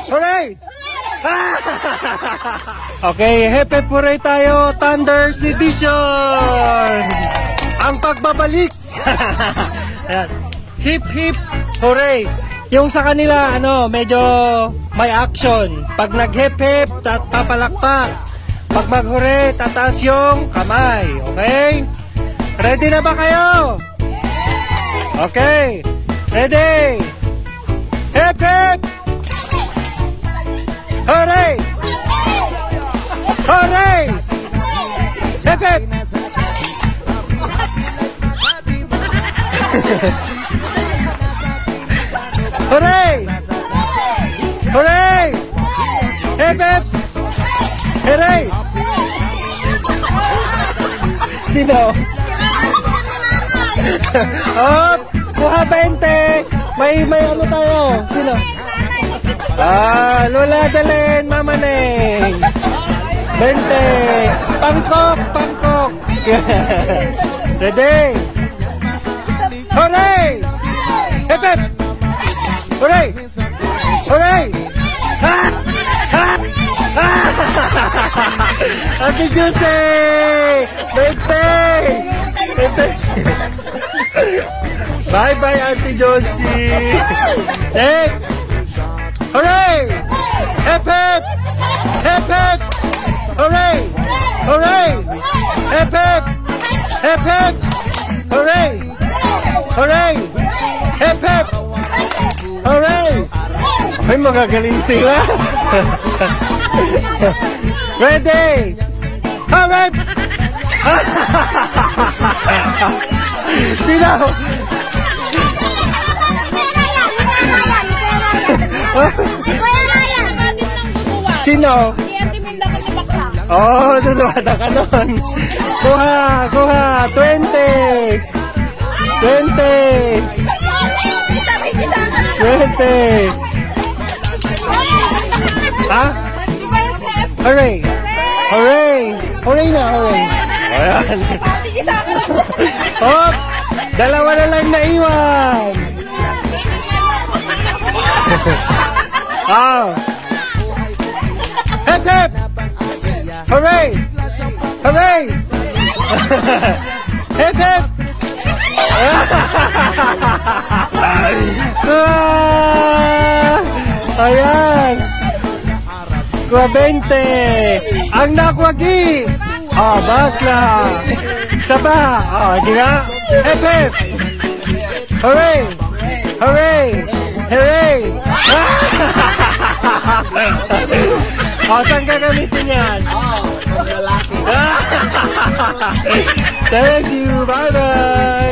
Hooray! Okay, hep hep hooray tayo, Thunders Edition! Ang pagbabalik! Hip hip hooray! Yung sa kanila, medyo may action. Pag nag-hip hip, papalakpak. Pag mag-hooray, tataas yung kamay. Okay? Ready na ba kayo? Okay. Ready? Hip hip! Hooray! Hooray! Hip hip! Hooray! Hooray! Hip hip! Hooray! Sino? Oh, kuha 20. May ano tayo? Sino? Lola Dalen, Mama Neng. 20. Pangkok, pangkok. Ready? Hooray! Hip hip! Hooray! Hooray! Ha! Ha! Ha! Ate Juicy! 20! Bye-bye, Auntie Josie! Next! Hooray! Hip hip! Hip hip! Hooray! Hooray! Hip hip! Hip hip! Hooray! Hooray! Hip hip! Hooray! Ay, magagaling sila! Ready! Hooray! Sino? Sino? Oh, duduwada ka nun. Kuha, kuha. 20. 20. 20. Ha? Hooray. Hooray. Hooray na, hooray. Ayan. Hop! Dalawa na lang naiwan. Hip hip! Hooray! Hooray! Hip hip! Ayan! Kuha 20! Ang nakwagi! Bakla! Saba! Di nga? Hip hip! Hooray! Hooray! Hooray! Saan gagamitin yan? Thank you! Bye-bye!